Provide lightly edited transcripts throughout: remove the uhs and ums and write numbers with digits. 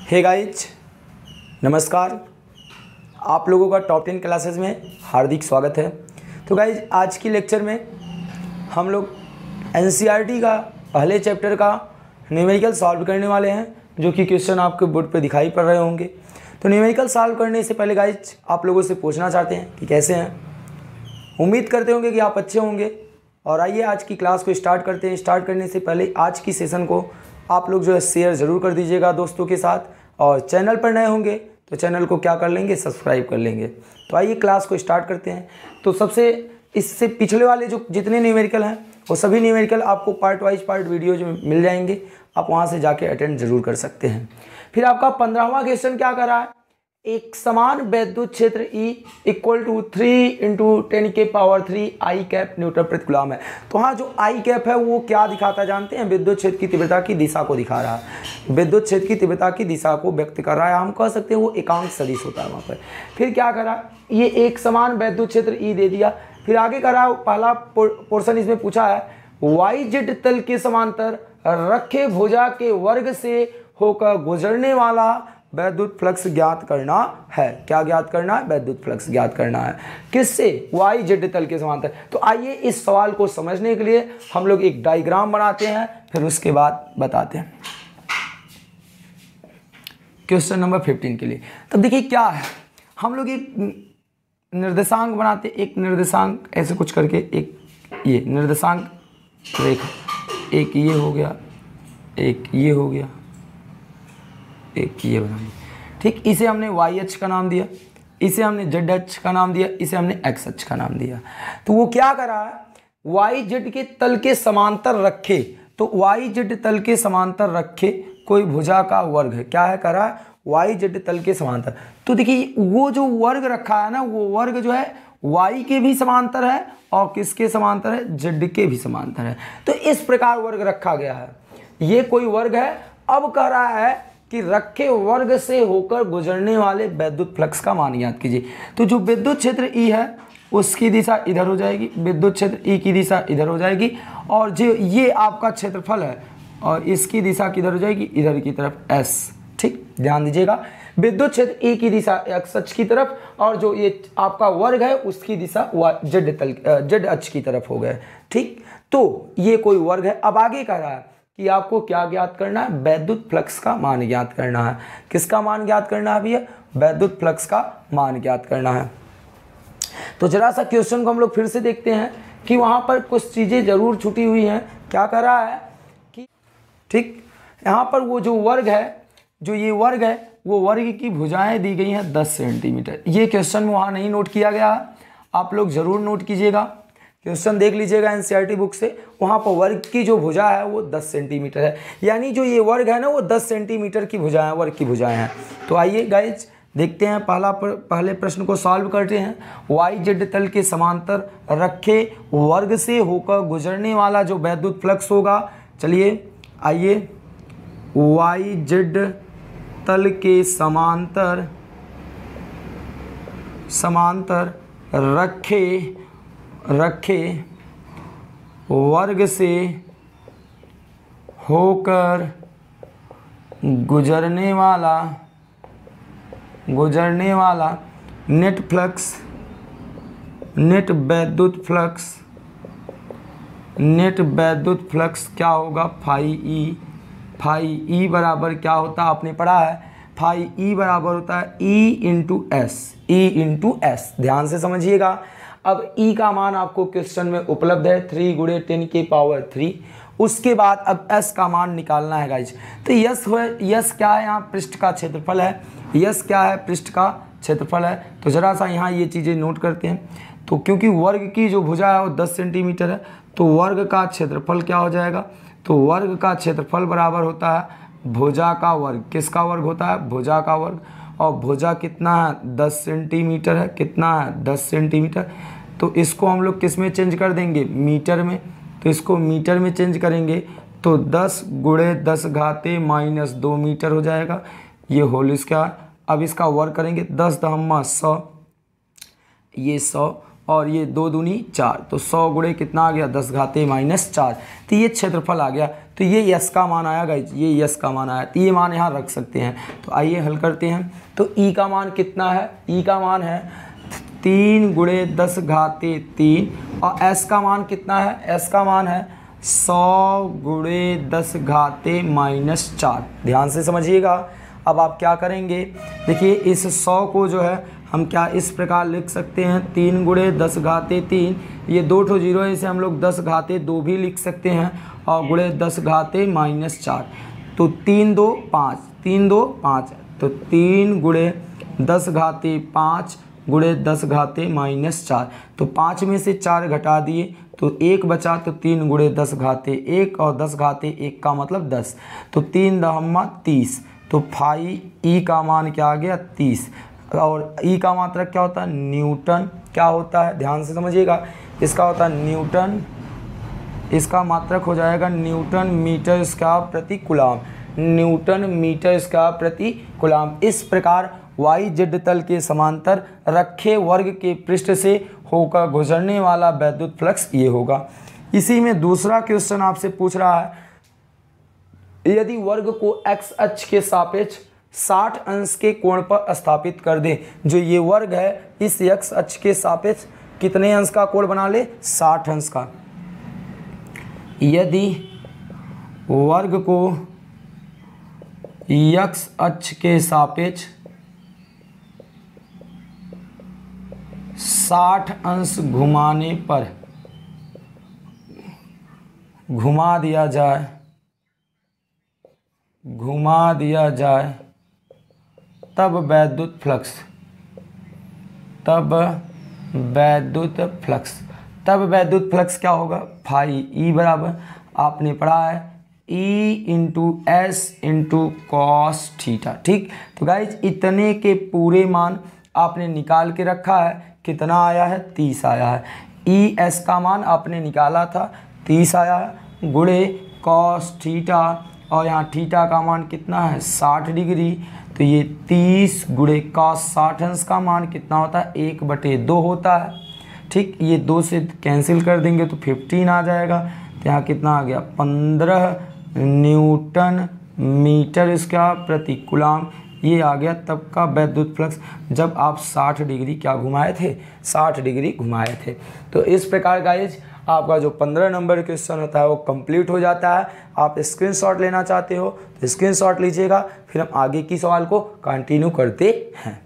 Hey guys, नमस्कार। आप लोगों का टॉप 10 क्लासेस में हार्दिक स्वागत है। तो गाइज, आज की लेक्चर में हम लोग एनसीईआरटी का पहले चैप्टर का न्यूमेरिकल सॉल्व करने वाले हैं, जो कि क्वेश्चन आपके बोर्ड पे दिखाई पड़ रहे होंगे। तो न्यूमेरिकल सॉल्व करने से पहले गाइज आप लोगों से पूछना चाहते हैं कि कैसे हैं। उम्मीद करते होंगे कि आप अच्छे होंगे। और आइए आज की क्लास को स्टार्ट करते हैं। स्टार्ट करने से पहले आज की सेशन को आप लोग जो है शेयर ज़रूर कर दीजिएगा दोस्तों के साथ, और चैनल पर नए होंगे तो चैनल को क्या कर लेंगे, सब्सक्राइब कर लेंगे। तो आइए क्लास को स्टार्ट करते हैं। तो सबसे इससे पिछले वाले जो जितने न्यूमेरिकल हैं वो सभी न्यूमेरिकल आपको पार्ट वाइज पार्ट वीडियो जो मिल जाएंगे, आप वहाँ से जाके अटेंड जरूर कर सकते हैं। फिर आपका 15वां क्वेश्चन क्या कर रहा है, एक समान वैद्युत क्षेत्र E equal to 3 × 10⁻³ I cap newton प्रति कूलम है। तो हाँ, जो I कैप है वो क्या दिखाता है जानते हैं, विद्युत क्षेत्र की तीव्रता की दिशा को दिखा रहा है। विद्युत क्षेत्र की तीव्रता की दिशा को व्यक्त कर रहा है। हम कह सकते हैं वो एकांक सदिश होता है वहाँ पर। फिर क्या करा, ये एक समान वैद्युत क्षेत्र E दे दिया। फिर आगे करा, पहला पोर्शन इसमें पूछा है YZ तल के समांतर रखे भुजा के वर्ग से होकर गुजरने वाला वैद्युत फ्लक्स ज्ञात करना है। क्या ज्ञात करना है, वैद्युत फ्लक्स ज्ञात करना है। किससे, YZ तल के समांतर। तो आइए इस सवाल को समझने के लिए हम लोग एक डायग्राम बनाते हैं, फिर उसके बाद बताते हैं क्वेश्चन नंबर 15 के लिए। तब देखिए क्या है, हम लोग एक निर्देशांक बनाते, एक निर्देशांक ऐसे कुछ करके, एक ये निर्देशांक रेखा, एक ये हो गया, एक ये हो गया, एक ये बना लिया। ठीक, इसे हमने वाई अक्ष का नाम दिया, इसे हमने जेड अक्ष का नाम दिया, इसे हमने एक्स अक्ष का नाम दिया। तो वो क्या करा है, वाई जेड के तल के समांतर रखे। तो वाई जेड तल के समांतर रखे कोई भुजा का वर्ग है। क्या है करा, वाई जेड तल के समांतर। तो देखिए वो जो वर्ग रखा है ना, वो वर्ग जो है वाई के भी समांतर है और किसके समांतर है, जेड के भी समांतर है। तो इस प्रकार वर्ग रखा गया है। ये कोई वर्ग है। अब कह रहा है कि रखे वर्ग से होकर गुजरने वाले वैद्युत फ्लक्स का मान ज्ञात कीजिए। तो जो विद्युत क्षेत्र E है उसकी दिशा इधर हो जाएगी, विद्युत क्षेत्र E की दिशा इधर हो जाएगी, और जो ये आपका क्षेत्रफल है और इसकी दिशा किधर हो जाएगी, इधर की तरफ S। ठीक, ध्यान दीजिएगा, विद्युत क्षेत्र E की दिशा x अक्ष की तरफ, और जो ये आपका वर्ग है उसकी दिशा जेड अक्ष की तरफ हो गए। ठीक, तो ये कोई वर्ग है। अब आगे कह रहा है कि आपको क्या ज्ञात करना है, वैद्युत फ्लक्स का मान ज्ञात करना है। किसका मान ज्ञात करना है भैया, वैद्युत फ्लक्स का मान ज्ञात करना है। तो जरा सा क्वेश्चन को हम लोग फिर से देखते हैं कि वहाँ पर कुछ चीज़ें जरूर छुटी हुई हैं। क्या कर रहा है कि ठीक, यहाँ पर वो जो वर्ग है, जो ये वर्ग है, वो वर्ग की भुजाएं दी गई हैं 10 सेंटीमीटर। ये क्वेश्चन में वहाँ नहीं नोट किया गया है, आप लोग जरूर नोट कीजिएगा। क्वेश्चन देख लीजिएगा एनसीईआरटी बुक से, वहाँ पर वर्ग की जो भुजा है वो 10 सेंटीमीटर है। यानी जो ये वर्ग है ना, वो 10 सेंटीमीटर की भुजाएं, वर्ग की भुजाएं हैं। तो आइए गाइज देखते हैं, पहले प्रश्न को सॉल्व करते हैं। YZ तल के समांतर रखे वर्ग से होकर गुजरने वाला जो वैद्युत फ्लक्स होगा, चलिए आइए, YZ तल के समांतर रखे वर्ग से होकर गुजरने वाला नेट वैद्युत फ्लक्स क्या होगा, फाई बराबर क्या होता है, आपने पढ़ा है, फाई E बराबर होता है E इंटू एस। ध्यान से समझिएगा। अब E का मान आपको क्वेश्चन में उपलब्ध है 3 × 10⁻³ उसके बाद अब S का मान निकालना है गाइज। तो यस क्या है, यहाँ पृष्ठ का क्षेत्रफल है। यस क्या है, पृष्ठ का क्षेत्रफल है। तो जरा सा यहाँ ये चीज़ें नोट करते हैं। तो क्योंकि वर्ग की जो भुजा है वो 10 सेंटीमीटर है, तो वर्ग का क्षेत्रफल क्या हो जाएगा, तो वर्ग का क्षेत्रफल बराबर होता है भुजा का वर्ग। किसका वर्ग होता है, भुजा का वर्ग। और भुजा कितना है, 10 सेंटीमीटर है। कितना है, 10 सेंटीमीटर। तो इसको हम लोग किस में चेंज कर देंगे, मीटर में। तो इसको मीटर में चेंज करेंगे तो 10 × 10⁻² मीटर हो जाएगा। ये होल स्क्वायर। अब इसका वर्ग करेंगे 10 × 100, ये 100 और ये 2 दूनी 4, तो 100 गुणे कितना आ गया 10 घाते -4। तो ये क्षेत्रफल आ गया। तो ये यस का मान आया गाइज, ये यस का मान आया। तो ये मान यहाँ रख सकते हैं। तो आइए हल करते हैं। तो ई का मान कितना है, ई का मान है 3 गुणे 10 घाते 3 और एस का मान कितना है, एस का मान है 100 गुणे 10 घाते -4। ध्यान से समझिएगा। अब आप क्या करेंगे, देखिए इस 100 को जो है हम क्या इस प्रकार लिख सकते हैं 3 गुणे 10 घाते 3, ये 2 ठो जीरो है, इसे हम लोग 10 घाते 2 भी लिख सकते हैं और गुणे 10 घाते -4। तो 3 2 5, 3 2 5, तो 3 गुणे 10 घाते 5 गुणे 10 घाते -4। तो 5 में से 4 घटा दिए तो 1 बचा, तो 3 गुणे 10 घाते 1 और 10 घाते 1 का मतलब 10, तो 3 दहम्मा 30। तो फाई ई का मान क्या आ गया 30। और ई का मात्रक क्या होता है, न्यूटन। क्या होता है, ध्यान से समझिएगा, इसका होता है न्यूटन, इसका मात्रक हो जाएगा न्यूटन मीटर स्क्वायर प्रति कूलम, न्यूटन मीटर स्क्वायर प्रति कूलम। इस प्रकार वाई जेड तल के समांतर रखे वर्ग के पृष्ठ से होकर गुजरने वाला वैद्युत फ्लक्स ये होगा। इसी में दूसरा क्वेश्चन आपसे पूछ रहा है, यदि वर्ग को x अक्ष के सापेक्ष 60 अंश के कोण पर स्थापित कर दे, जो ये वर्ग है इस x अक्ष के सापेक्ष कितने अंश का कोण बना ले, 60 अंश का। यदि वर्ग को x अक्ष के सापेक्ष 60 अंश घुमाने पर घुमा दिया जाए तब वैद्युत फ्लक्स क्या होगा, फाई ई बराबर आपने पढ़ा है E into S into cos theta. ठीक, तो गाइज इतने के पूरे मान आपने निकाल के रखा है, कितना आया है 30 आया है। ई एस का मान आपने निकाला था 30 आया है, गुणे कॉस थीटा और यहाँ थीटा का मान कितना है 60 डिग्री, तो ये 30 गुणे कॉस 60 अंश का मान कितना होता है 1/2 होता है। ठीक, ये 2 से कैंसिल कर देंगे तो 15 आ जाएगा। तो यहाँ कितना आ गया 15 न्यूटन मीटर स्क्वायर प्रति कूलम, ये आ गया तब का वैद्युत फ्लक्स जब आप 60 डिग्री क्या घुमाए थे, 60 डिग्री घुमाए थे। तो इस प्रकार गाइज आपका जो 15 नंबर क्वेश्चन होता है वो कंप्लीट हो जाता है। आप स्क्रीनशॉट लेना चाहते हो तो स्क्रीनशॉट लीजिएगा, फिर हम आगे की सवाल को कंटिन्यू करते हैं।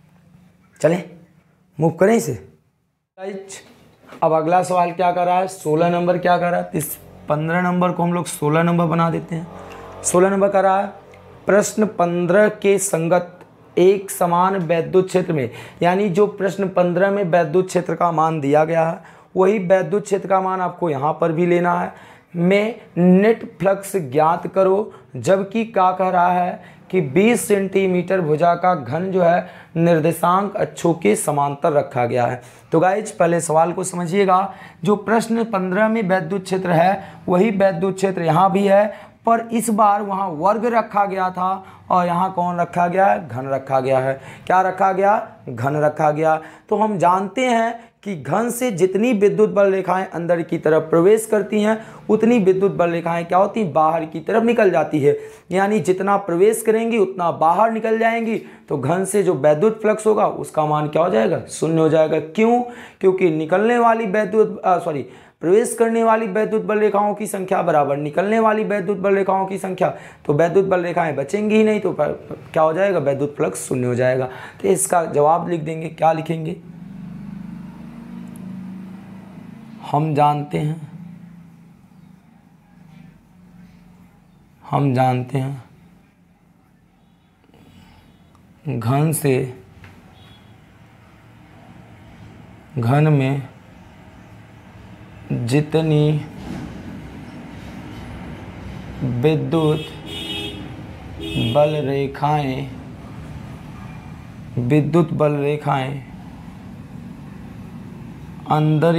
चलें मूव करें इसे गाइज। अब अगला सवाल क्या कर रहा है, 16 नंबर क्या कर रहा है, इस 15 नंबर को हम लोग 16 नंबर बना देते हैं। 16 नंबर कर रहा है प्रश्न 15 के संगत एक समान वैद्युत क्षेत्र में, यानी जो प्रश्न 15 में वैद्युत क्षेत्र का मान दिया गया है वही वैद्युत क्षेत्र का मान आपको यहाँ पर भी लेना है। में नेट फ्लक्स ज्ञात करो, जबकि क्या कह रहा है कि 20 सेंटीमीटर भुजा का घन जो है निर्देशांक अक्षों के समांतर रखा गया है। तो गाइज पहले सवाल को समझिएगा, जो प्रश्न 15 में वैद्युत क्षेत्र है वही वैद्युत क्षेत्र यहाँ भी है, पर इस बार वहाँ वर्ग रखा गया था और यहाँ कौन रखा गया है, घन रखा गया है। क्या रखा गया, घन रखा गया। तो हम जानते हैं कि घन से जितनी विद्युत बल रेखाएं अंदर की तरफ प्रवेश करती हैं उतनी विद्युत बल रेखाएं क्या होती हैं, बाहर की तरफ निकल जाती है। यानी जितना प्रवेश करेंगी उतना बाहर निकल जाएंगी। तो घन से जो वैद्युत फ्लक्स होगा उसका मान क्या हो जाएगा, 0 हो जाएगा। क्यों, क्योंकि निकलने वाली प्रवेश करने वाली वैद्युत बल रेखाओं की संख्या बराबर निकलने वाली वैद्युत बल रेखाओं की संख्या, तो वैद्युत बल रेखाएं बचेंगी ही नहीं, तो क्या हो जाएगा, वैद्युत फ्लक्स 0 हो जाएगा। तो इसका जवाब लिख देंगे, क्या लिखेंगे, हम जानते हैं घन में जितनी विद्युत बल रेखाएं अंदर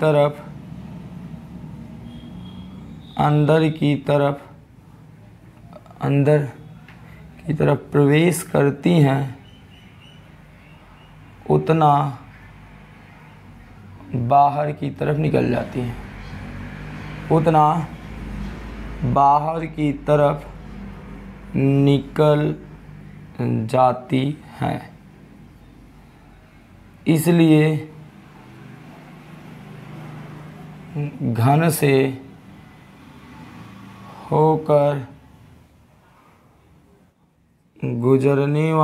की तरफ प्रवेश करती हैं बाहर की तरफ निकल जाती हैं, उतना बाहर की तरफ निकल जाती हैं। इसलिए घन से होकर गुजरने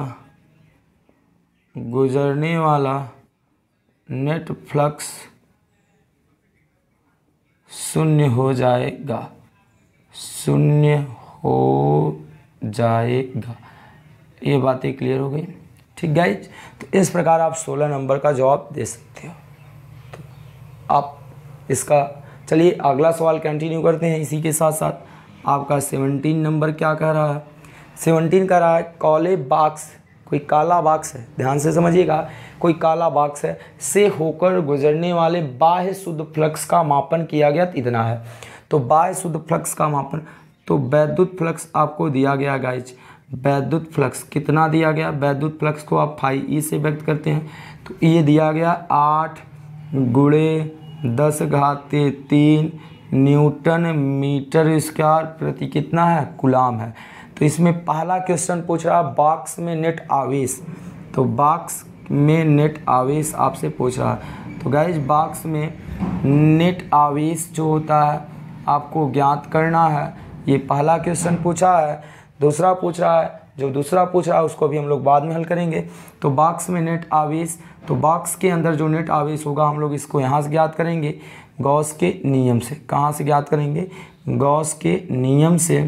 वाला नेट फ्लक्स शून्य हो जाएगा, ये बातें क्लियर हो गई। ठीक गाइज, तो इस प्रकार आप 16 नंबर का जवाब दे सकते हो। तो आप इसका चलिए अगला सवाल कंटिन्यू करते हैं। इसी के साथ साथ आपका 17 नंबर क्या कह रहा है? 17 कह रहा है काले बॉक्स, कोई काला बॉक्स है, ध्यान से समझिएगा, कोई काला बॉक्स है से होकर गुजरने वाले बाह्य शुद्ध फ्लक्स का मापन किया गया इतना है। तो बाह्य शुद्ध फ्लक्स का मापन, तो वैद्युत फ्लक्स आपको दिया गया गाइज, वैद्युत फ्लक्स कितना दिया गया? वैद्युत फ्लक्स को आप फाई ई से व्यक्त करते हैं, तो ये दिया गया 8 × 10⁻³ न्यूटन मीटर स्क्वायर प्रति कितना है? कूलाम है। तो इसमें पहला क्वेश्चन पूछ रहा है बॉक्स में नेट आवेश, तो बॉक्स में नेट आवेश आपसे पूछ रहा है। तो गाइज बॉक्स में नेट आवेश जो होता है आपको ज्ञात करना है, ये पहला क्वेश्चन पूछा है। दूसरा पूछ रहा है, जो दूसरा पूछ रहा है उसको भी हम लोग बाद में हल करेंगे। तो बॉक्स में नेट आवेश, तो बॉक्स के अंदर जो नेट आवेश होगा हम लोग इसको यहाँ से ज्ञात करेंगे गॉस के नियम से। कहाँ से ज्ञात करेंगे? गॉस के नियम से।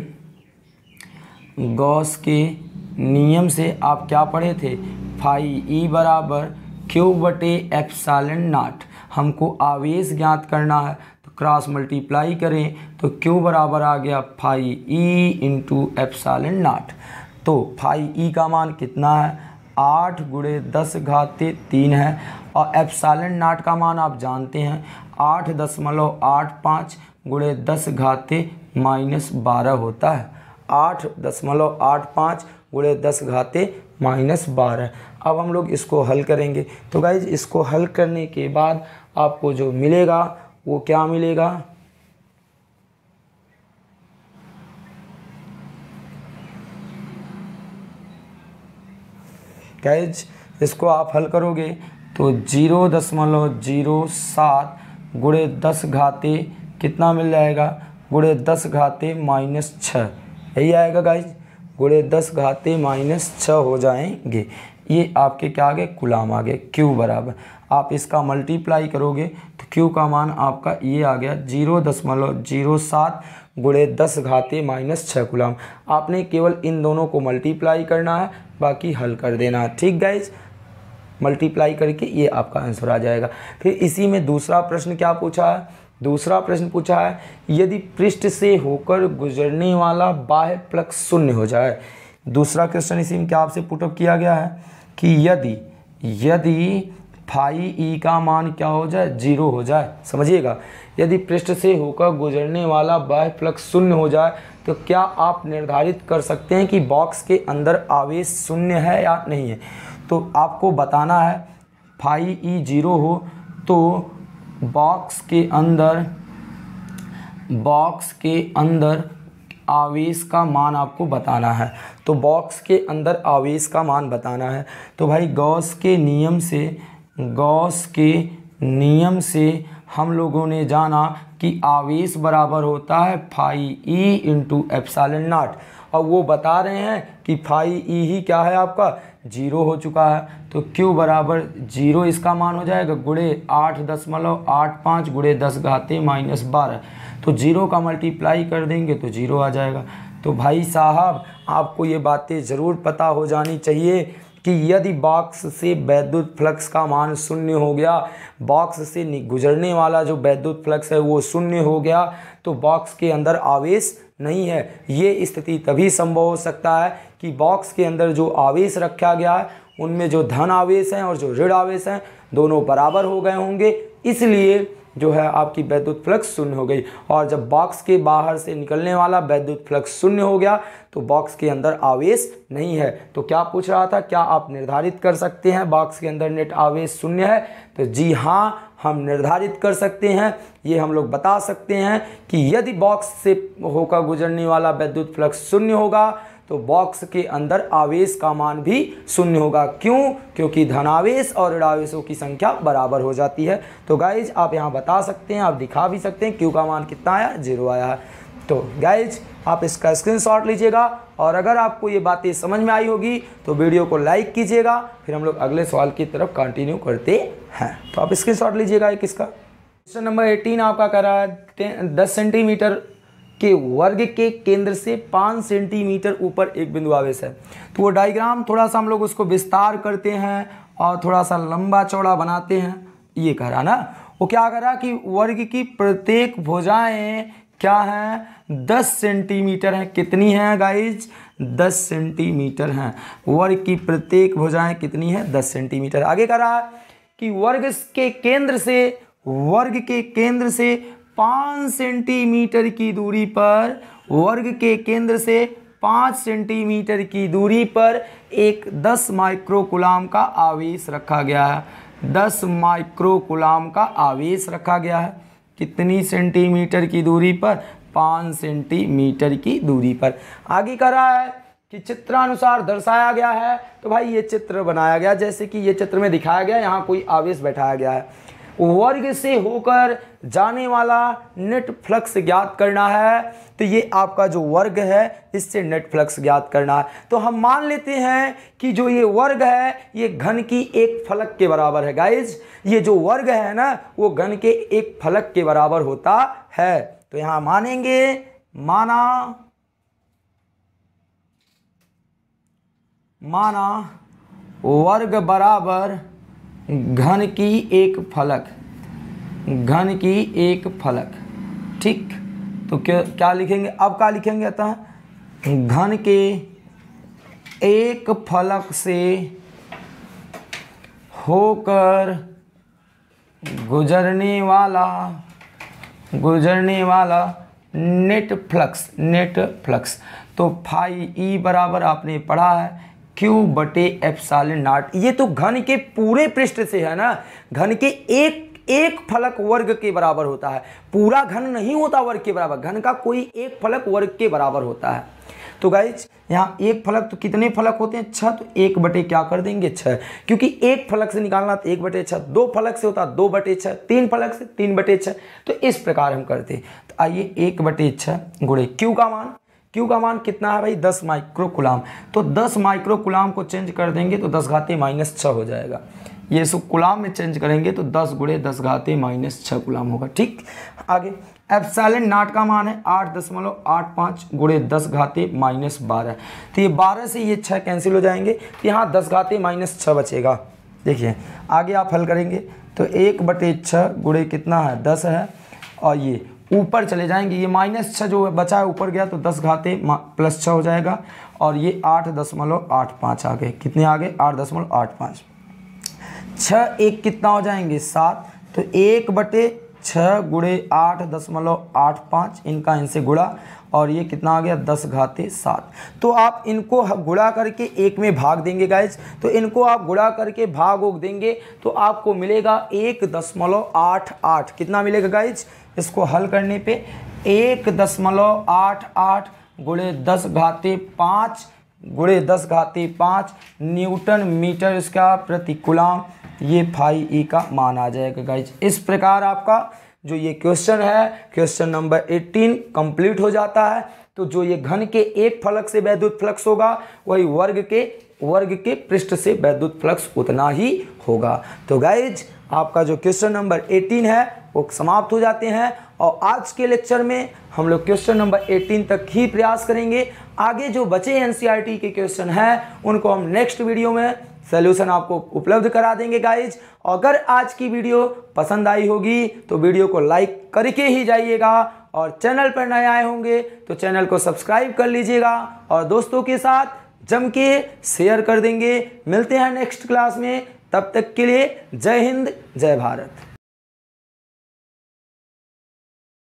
गॉस के नियम से आप क्या पढ़े थे? फाई ई बराबर Q/ε0। हमको आवेश ज्ञात करना है, तो क्रॉस मल्टीप्लाई करें तो Q बराबर आ गया फाई ई × ε0। तो फाई ई का मान कितना है? 8 × 10⁻³ है, और ε0 का मान आप जानते हैं 8.85 × 10⁻⁻12 होता है। 8.85 × 10⁻⁻12। अब हम लोग इसको हल करेंगे। तो गाइज इसको हल करने के बाद आपको जो मिलेगा वो क्या मिलेगा? गाइज इसको आप हल करोगे तो 0.07 × 10⁻⁻, कितना मिल जाएगा? × 10⁻⁻6, यही आएगा गाइज, × 10⁻⁻6 हो जाएंगे। ये आपके क्या आ गए? कूलाम आ गए। Q बराबर आप इसका मल्टीप्लाई करोगे तो Q का मान आपका ये आ गया 0.07 × 10⁻⁻6 कूलाम। आपने केवल इन दोनों को मल्टीप्लाई करना है, बाकी हल कर देना है। ठीक गाइज, मल्टीप्लाई करके ये आपका आंसर आ जाएगा। फिर इसी में दूसरा प्रश्न क्या पूछा है? दूसरा प्रश्न पूछा है यदि पृष्ठ से होकर गुजरने वाला बाह्य फ्लक्स शून्य हो जाए। दूसरा क्वेश्चन इसी में क्या आपसे पुटअप किया गया है कि यदि फाई ई का मान क्या हो जाए? 0 हो जाए। समझिएगा, यदि पृष्ठ से होकर गुजरने वाला बाह्य फ्लक्स शून्य हो जाए तो क्या आप निर्धारित कर सकते हैं कि बॉक्स के अंदर आवेश शून्य है या नहीं है? तो आपको बताना है फाई ई 0 हो तो बॉक्स के अंदर आवेश का मान आपको बताना है। तो बॉक्स के अंदर आवेश का मान बताना है। तो भाई गॉस के नियम से हम लोगों ने जाना कि आवेश बराबर होता है फाई ई × ε0, और वो बता रहे हैं कि फाई ई ही क्या है आपका? 0 हो चुका है। तो Q बराबर 0 इसका मान हो जाएगा × 8.85 × 10⁻⁻12। तो 0 का मल्टीप्लाई कर देंगे तो 0 आ जाएगा। तो भाई साहब आपको ये बातें ज़रूर पता हो जानी चाहिए कि यदि बॉक्स से वैद्युत फ्लक्स का मान शून्य हो गया, बॉक्स से गुजरने वाला जो वैद्युत फ्लक्स है वो शून्य हो गया, तो बॉक्स के अंदर आवेश नहीं है। ये स्थिति तभी संभव हो सकता है कि बॉक्स के अंदर जो आवेश रखा गया है उनमें जो धन आवेश हैं और जो ऋण आवेश हैं दोनों बराबर हो गए होंगे। इसलिए जो है आपकी वैद्युत फ्लक्स शून्य हो गई। और जब बॉक्स के बाहर से निकलने वाला वैद्युत फ्लक्स शून्य हो गया तो बॉक्स के अंदर आवेश नहीं है। तो क्या पूछ रहा था, क्या आप निर्धारित कर सकते हैं बॉक्स के अंदर नेट आवेश शून्य है? तो जी हाँ, हम निर्धारित कर सकते हैं। ये हम लोग बता सकते हैं कि यदि बॉक्स से होकर गुजरने वाला वैद्युत फ्लक्स शून्य होगा तो बॉक्स के अंदर आवेश का मान भी शून्य होगा। क्यों? क्योंकि धनावेश और ऋणावेशों की संख्या बराबर हो जाती है। तो गाइज आप यहाँ बता सकते हैं, आप दिखा भी सकते हैं, क्यू का मान कितना आया, 0 आया है। तो गाइज आप इसका स्क्रीनशॉट लीजिएगा और अगर आपको ये बातें समझ में आई होगी तो वीडियो को लाइक कीजिएगा। फिर हम लोग अगले सवाल की तरफ कंटिन्यू करते हैं। तो आप स्क्रीनशॉट लीजिएगा। एक इसका क्वेश्चन नंबर 18 आपका कर रहा है 10 सेंटीमीटर के वर्ग के केंद्र से 5 सेंटीमीटर ऊपर एक बिंदु आवेश है। तो वो डायग्राम थोड़ा सा हम लोग उसको विस्तार करते हैं और थोड़ा सा लंबा चौड़ा बनाते हैं। ये कह रहा ना, वो क्या कह रहा कि वर्ग की प्रत्येक भुजाएं क्या हैं, 10 सेंटीमीटर हैं। कितनी हैं गाइज? 10 सेंटीमीटर हैं। वर्ग की प्रत्येक भुजाएं कितनी है? 10 सेंटीमीटर। आगे कह रहा है कि वर्ग के केंद्र से 5 सेंटीमीटर की दूरी पर, वर्ग के केंद्र से 5 सेंटीमीटर की दूरी पर एक 10 माइक्रोकूलाम का आवेश रखा गया है। 10 माइक्रोकूलाम का आवेश रखा गया है। कितनी सेंटीमीटर की दूरी पर? 5 सेंटीमीटर की दूरी पर। आगे कह रहा है कि चित्रानुसार दर्शाया गया है। तो भाई ये चित्र बनाया गया, जैसे कि ये चित्र में दिखाया गया, यहाँ कोई आवेश बैठाया गया है। वर्ग से होकर जाने वाला नेट फ्लक्स ज्ञात करना है। तो ये आपका जो वर्ग है इससे नेट फ्लक्स ज्ञात करना है। तो हम मान लेते हैं कि जो ये वर्ग है ये घन की एक फलक के बराबर है। गाइज ये जो वर्ग है ना वो घन के एक फलक के बराबर होता है। तो यहां मानेंगे, माना वर्ग बराबर घन की एक फलक, घन की एक फलक। ठीक, तो क्या लिखेंगे अब? क्या लिखेंगे? अतः घन के एक फलक से होकर गुजरने वाला नेट फ्लक्स। तो फाई ई बराबर आपने पढ़ा है Q बटे एप्सिलॉन नॉट। ये तो घन के पूरे पृष्ठ से है ना, घन के एक फलक वर्ग के बराबर होता है। पूरा घन नहीं होता वर्ग के बराबर, घन का कोई एक फलक वर्ग के बराबर होता है। तो गाइज यहाँ एक फलक, तो कितने फलक होते हैं? 6। तो 1 बटे क्या कर देंगे? 6, क्योंकि एक फलक से निकालना तो 1 बटे 6, 2 फलक से होता 2 बटे 6, 3 फलक से 3 बटे 6। तो इस प्रकार हम करते हैं। तो आइए 1 बटे 6 गुणे Q का मान कितना है भाई? 10 माइक्रोकूलाम। तो 10 माइक्रोकूलाम को चेंज कर देंगे तो 10 घाते -6 हो जाएगा। ये इसको कूलाम में चेंज करेंगे तो 10 गुणे 10 घाते -6 कूलाम होगा। ठीक, आगे एप्सिलॉन नॉट का मान है 8.85 गुणे 10 घाते -12। तो ये 12 से ये 6 कैंसिल हो जाएंगे, तो यहाँ 10 घाते -6 बचेगा। देखिए आगे आप हल करेंगे तो 1 बटे 6 गुणे कितना है? 10 है, और ये ऊपर चले जाएंगे, ये -6 जो बचा है ऊपर गया तो 10 घाते +6 हो जाएगा, और ये 8.85 आ गए। कितने आ गए? 8.85। 6 1 कितना हो जाएंगे? 7। तो 1 बटे 6 गुणे 8.85, इनका इनसे गुणा, और ये कितना आ गया? 10 घाते 7। तो आप इनको गुणा करके 1 में भाग देंगे गाइज। तो इनको आप गुणा करके भाग देंगे तो आपको मिलेगा 1.88। कितना मिलेगा गाइज? इसको हल करने पे 1.88 गुणे 10 घाते 5 गुणे 10 घाते 5 न्यूटन मीटर इसका प्रति कूलाम, ये फाई ई का मान आ जाएगा गाइज। इस प्रकार आपका जो ये क्वेश्चन है, क्वेश्चन नंबर 18 कंप्लीट हो जाता है। तो जो ये घन के एक फलक से वैद्युत फ्लक्स होगा वही वर्ग के पृष्ठ से वैद्युत फ्लक्स उतना ही होगा। तो गाइज आपका जो क्वेश्चन नंबर 18 है वो समाप्त हो जाते हैं, और आज के लेक्चर में हम लोग क्वेश्चन नंबर 18 तक ही प्रयास करेंगे। आगे जो बचे एनसीईआरटी के क्वेश्चन हैं उनको हम नेक्स्ट वीडियो में सॉल्यूशन आपको उपलब्ध करा देंगे गाइज। अगर आज की वीडियो पसंद आई होगी तो वीडियो को लाइक करके ही जाइएगा, और चैनल पर नए आए होंगे तो चैनल को सब्सक्राइब कर लीजिएगा, और दोस्तों के साथ जम के शेयर कर देंगे। मिलते हैं नेक्स्ट क्लास में, तब तक के लिए जय हिंद जय भारत।